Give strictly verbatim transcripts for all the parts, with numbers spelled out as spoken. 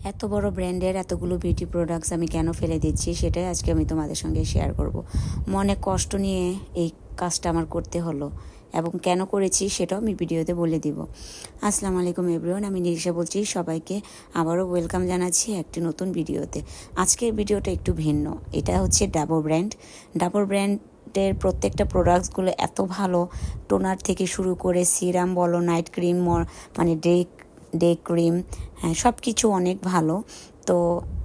এত বড় ব্র্যান্ডের এতগুলো বিউটি প্রোডাক্টস আমি কেন ফেলে দিচ্ছি সেটাই আজকে আমি তোমাদের সঙ্গে শেয়ার করব। মনে কষ্ট নিয়ে এই কাজটা আমার করতে হলো এবং কেন করেছি সেটাও আমি ভিডিওতে বলে দিব। আসসালামু আলাইকুম এভরিওয়ান, আমি নিরিশা বলছি। সবাইকে আবারও ওয়েলকাম জানাচ্ছি একটি নতুন ভিডিওতে। আজকের ভিডিওটা একটু ভিন্ন। এটা হচ্ছে ডাবর ব্র্যান্ড। ডাবর ব্র্যান্ড এর প্রত্যেকটা প্রোডাক্টসগুলো এত ভালো, টোনার থেকে শুরু করে সিরাম বলো, নাইট ক্রিম, মানে ডে ডে ক্রিম, হ্যাঁ সব কিছু অনেক ভালো। তো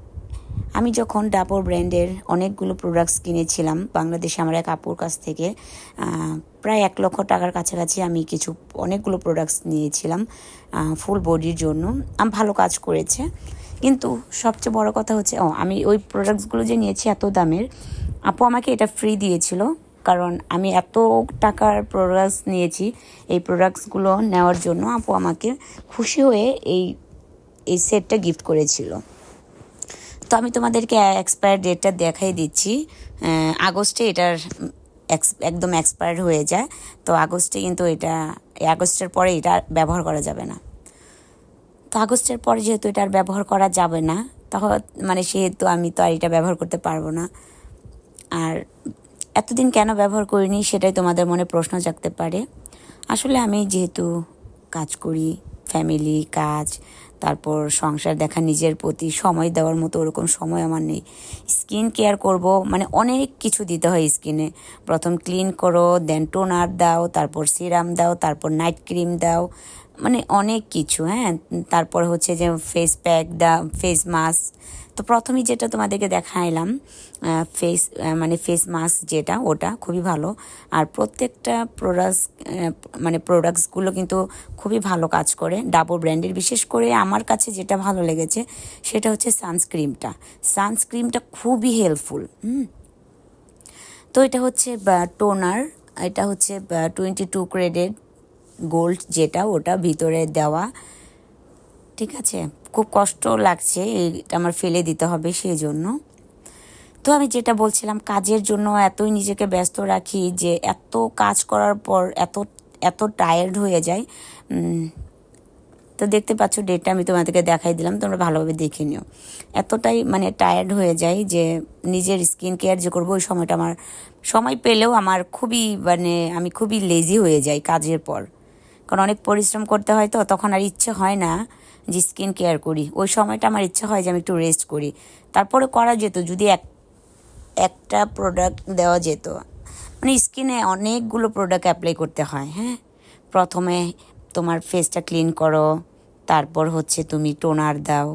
আমি যখন ডাবর ব্র্যান্ডের অনেকগুলো প্রোডাক্টস কিনেছিলাম বাংলাদেশে আমার এক আপুর কাছ থেকে, প্রায় এক লক্ষ টাকার কাছাকাছি আমি কিছু অনেকগুলো প্রোডাক্টস নিয়েছিলাম ফুল বডির জন্য। আমি ভালো কাজ করেছে, কিন্তু সবচেয়ে বড় কথা হচ্ছে ও আমি ওই প্রোডাক্টসগুলো যে নিয়েছি এত দামের, আপু আমাকে এটা ফ্রি দিয়েছিল। কারণ আমি এত টাকার প্রোডাক্টস নিয়েছি, এই প্রোডাক্টসগুলো নেওয়ার জন্য আপু আমাকে খুশি হয়ে এই এই সেটটা গিফট করেছিল। তো আমি তোমাদেরকে এক্সপায়ার ডেটটা দেখাই দিচ্ছি। আগস্টে এটার একদম এক্সপায়ার হয়ে যায়। তো আগস্টে কিন্তু এটা আগস্টের পরে এটা ব্যবহার করা যাবে না। তো আগস্টের পরে যেহেতু এটা আর ব্যবহার করা যাবে না, তখন মানে সেহেতু আমি তো আর এটা ব্যবহার করতে পারবো না। আর এতদিন কেন ব্যবহার করিনি সেটাই তোমাদের মনে প্রশ্ন জাগতে পারে। আসলে আমি যেহেতু কাজ করি, ফ্যামিলি, কাজ, তারপর সংসার দেখা, নিজের প্রতি সময় দেওয়ার মতো ওরকম সময় আমার নেই। স্কিন কেয়ার করব মানে অনেক কিছু দিতে হয় স্কিনে। প্রথম ক্লিন করো, দেন টোনার দাও, তারপর সিরাম দাও, তারপর নাইট ক্রিম দাও, মানে অনেক কিছু। হ্যাঁ, তারপর হচ্ছে যে ফেস প্যাক দাও, ফেস মাস্ক। তো প্রথমেই যেটা তোমাদেরকে দেখাইলাম ফেস মানে ফেস মাস্ক, যেটা ওটা খুবই ভালো। আর প্রত্যেকটা প্রোডাক্টস মানে প্রোডাক্টসগুলো কিন্তু খুবই ভালো কাজ করে ডাবর ব্র্যান্ডের। বিশেষ করে আমার কাছে যেটা ভালো লেগেছে সেটা হচ্ছে সানস্ক্রিমটা। সানস্ক্রিমটা খুবই হেল্পফুল। হুম তো এটা হচ্ছে টোনার, এটা হচ্ছে টোয়েন্টি টু গ্রেডের গোল্ড, যেটা ওটা ভিতরে দেওয়া। ঠিক আছে, খুব কষ্ট লাগছে এটা আমার ফেলে দিতে হবে সেই জন্য। তো আমি যেটা বলছিলাম, কাজের জন্য এতই নিজেকে ব্যস্ত রাখি যে এত কাজ করার পর এত এত টায়ার্ড হয়ে যায়। তো দেখতে পাচ্ছ ডেটটা আমি তোমাদেরকে দেখাই দিলাম, তোমরা ভালোভাবে দেখে নিও। এতটাই মানে টায়ার্ড হয়ে যায় যে নিজের স্কিন কেয়ার যে করবো ওই সময়টা আমার সময় পেলেও আমার খুবই মানে আমি খুবই লেজি হয়ে যাই কাজের পর। কারণ অনেক পরিশ্রম করতে হয়, তো তখন আর ইচ্ছে হয় না যে স্কিন কেয়ার করি। ওই সময়টা আমার ইচ্ছে হয় যে আমি একটু রেস্ট করি। তারপরে করা যেত যদি এক একটা প্রোডাক্ট দেওয়া যেত। মানে স্কিনে অনেকগুলো প্রোডাক্ট অ্যাপ্লাই করতে হয়। হ্যাঁ, প্রথমে তোমার ফেসটা ক্লিন করো, তারপর হচ্ছে তুমি টোনার দাও।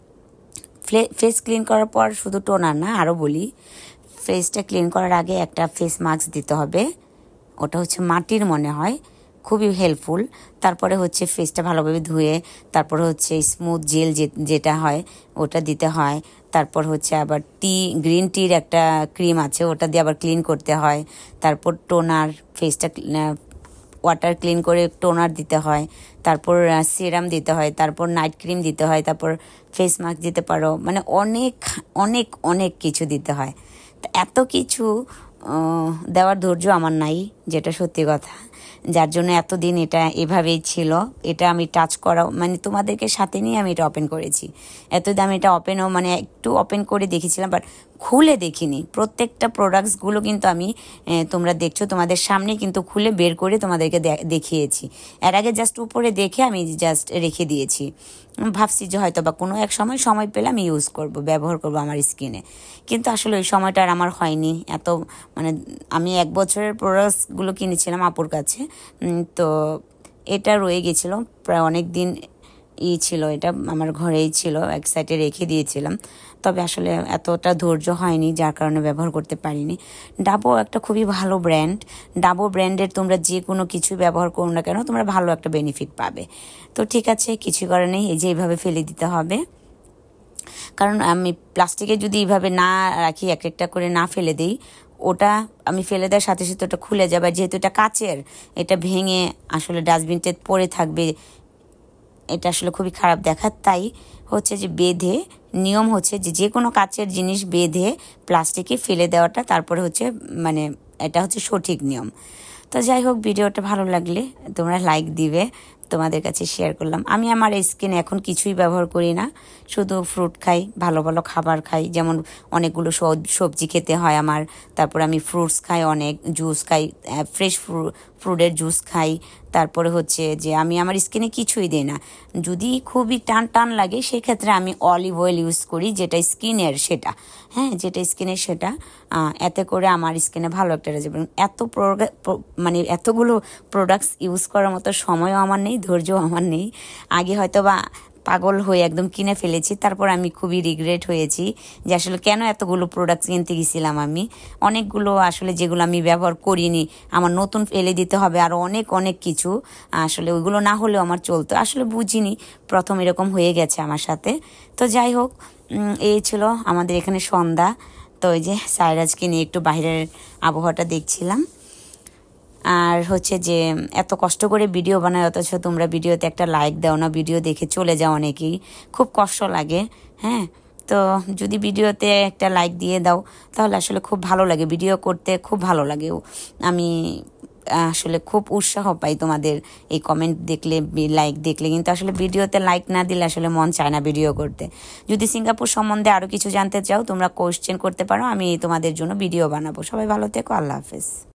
ফেস ক্লিন করার পর শুধু টোনার না, আরও বলি, ফেসটা ক্লিন করার আগে একটা ফেস মাস্ক দিতে হবে। ওটা হচ্ছে মাটির মনে হয়, খুবই হেল্পফুল। তারপরে হচ্ছে ফেসটা ভালোভাবে ধুয়ে তারপর হচ্ছে স্মুথ জেল যেটা হয় ওটা দিতে হয়। তারপর হচ্ছে আবার টি গ্রিন টির একটা ক্রিম আছে, ওটা দিয়ে আবার ক্লিন করতে হয়। তারপর টোনার, ফেসটা ওয়াটার ক্লিন করে টোনার দিতে হয়। তারপর সিরাম দিতে হয়, তারপর নাইট ক্রিম দিতে হয়, তারপর ফেস মাস্ক দিতে পারো। মানে অনেক অনেক অনেক কিছু দিতে হয়। এত কিছু দেওয়ার ধৈর্য আমার নাই, যেটা সত্যি কথা। যার জন্য এতদিন এটা এভাবেই ছিল। এটা আমি টাচ করা মানে তোমাদেরকে সাথে নিয়ে আমি এটা ওপেন করেছি। এতদিন আমি এটা ওপেনও মানে একটু ওপেন করে দেখেছিলাম, বাট খুলে দেখিনি। প্রত্যেকটা প্রোডাক্টসগুলো কিন্তু আমি তোমরা দেখছো তোমাদের সামনে কিন্তু খুলে বের করে তোমাদেরকে দেখিয়েছি। এর আগে জাস্ট উপরে দেখে আমি জাস্ট রেখে দিয়েছি, ভাবছি যে হয়তো বা কোনো এক সময় সময় পেলে আমি ইউজ করব, ব্যবহার করব আমার স্কিনে। কিন্তু আসলে ওই সময়টা আর আমার হয়নি। এত মানে আমি এক বছরের প্রোডাক্টসগুলো কিনেছিলাম আপুর কাছে, তো এটা রয়ে গেছিলো প্রায় অনেক দিন ই ছিল, এটা আমার ঘরেই ছিল, এক সাইডে রেখে দিয়েছিলাম। তবে আসলে এতটা ধৈর্য হয়নি, যার কারণে ব্যবহার করতে পারিনি। ডাবো একটা খুবই ভালো ব্র্যান্ড। ডাবো ব্র্যান্ডের তোমরা যে কোনো কিছু ব্যবহার করো না কেন তোমরা ভালো একটা বেনিফিট পাবে। তো ঠিক আছে, কিছু করার নেই, এই যে এইভাবে ফেলে দিতে হবে। কারণ আমি প্লাস্টিকে যদি এইভাবে না রাখি, এক একটা করে না ফেলে দিই, ওটা আমি ফেলে দেওয়ার সাথে সাথে ওটা খুলে যাবে। যেহেতু এটা কাচের, এটা ভেঙে আসলে ডাস্টবিনতে পড়ে থাকবে, এটা আসলে খুবই খারাপ দেখার। তাই হচ্ছে যে বেঁধে, নিয়ম হচ্ছে যে যে কোনো কাচের জিনিস বেঁধে প্লাস্টিকে ফেলে দেওয়াটা তারপরে হচ্ছে মানে এটা হচ্ছে সঠিক নিয়ম। তো যাই হোক, ভিডিওটা ভালো লাগলে তোমরা লাইক দিবে। তোমাদের কাছে শেয়ার করলাম। আমি আমার স্কিনে এখন কিছুই ব্যবহার করি না, শুধু ফ্রুট খাই, ভালো ভালো খাবার খাই, যেমন অনেকগুলো সবজি খেতে হয় আমার, তারপর আমি ফ্রুটস খাই, অনেক জুস খাই, ফ্রেশ ফ্রুটের জুস খাই। তারপরে হচ্ছে যে আমি আমার স্কিনে কিছুই দিই না, যদি খুবই টান টান লাগে সেক্ষেত্রে আমি অলিভ অয়েল ইউজ করি, যেটা স্কিনের সেটা, হ্যাঁ যেটা স্কিনের সেটা, এতে করে আমার স্কিনে ভালো একটা রেজাল্ট। এত মানে এতগুলো প্রোডাক্টস ইউজ করার মতো সময়ও আমার নেই, ধৈর্যও আমার নেই। আগে হয়তো বা পাগল হয়ে একদম কিনে ফেলেছি, তারপর আমি খুবই রিগ্রেট হয়েছি যে আসলে কেন এতগুলো প্রোডাক্টস কিনতে গেছিলাম। আমি অনেকগুলো আসলে যেগুলো আমি ব্যবহার করিনি, আমার নতুন ফেলে দিতে হবে, আর অনেক অনেক কিছু আসলে ওইগুলো না হলেও আমার চলতো, আসলে বুঝিনি, প্রথম এরকম হয়ে গেছে আমার সাথে। তো যাই হোক, এই ছিল আমাদের এখানে সন্ধ্যা। তো ওই যে সাইরাজকে নিয়ে একটু বাইরের আবহাওয়াটা দেখছিলাম। আর হচ্ছে যে এত কষ্ট করে ভিডিও বানায়, অথচ তোমরা ভিডিওতে একটা লাইক দাও না, ভিডিও দেখে চলে যাও অনেকেই, খুব কষ্ট লাগে। হ্যাঁ, তো যদি ভিডিওতে একটা লাইক দিয়ে দাও তাহলে আসলে খুব ভালো লাগে, ভিডিও করতে খুব ভালো লাগে। আমি আসলে খুব উৎসাহ পাই তোমাদের এই কমেন্ট দেখলে, লাইক দেখলে, কিন্তু আসলে ভিডিওতে লাইক না দিলে আসলে মন চায় না ভিডিও করতে। যদি সিঙ্গাপুর সম্বন্ধে আরও কিছু জানতে চাও তোমরা কোয়েশ্চেন করতে পারো, আমি তোমাদের জন্য ভিডিও বানাবো। সবাই ভালো থেকো, আল্লাহ হাফেজ।